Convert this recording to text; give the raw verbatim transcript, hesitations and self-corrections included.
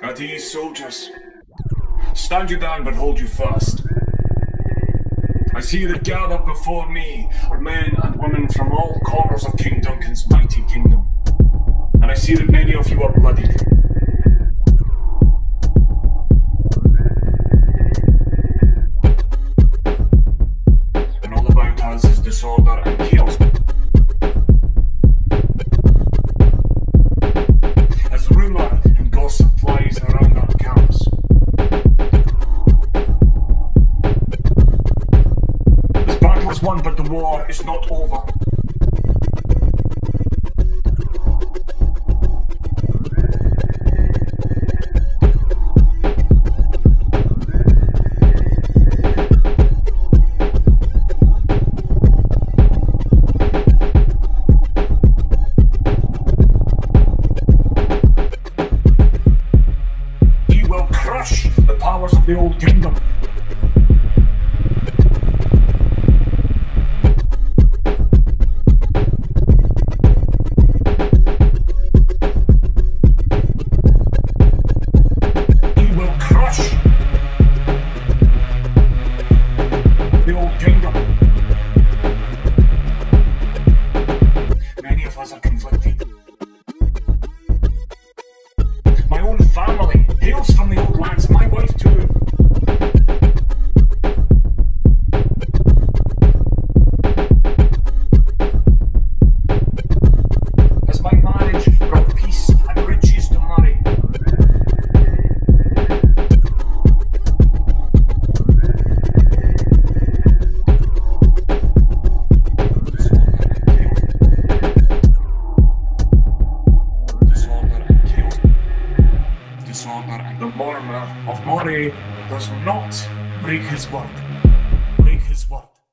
At ease, soldiers. Stand you down, but hold you fast. I see that gathered before me are men and women from all corners of King Duncan's mighty kingdom. And I see that many of you are bloodied. And all about us is disorder and chaos. As rumour and gossip flies around our camps. This battle is won, but the war is not over. The powers of the old kingdom. He will crush the old kingdom. Many of us are conflicted. My own family hails from the old lands, my wife too. As my marriage brought peace and riches to Moray. Disorder and chaos. Disorder and the Mormaer of Moray does not break his word. Break his word.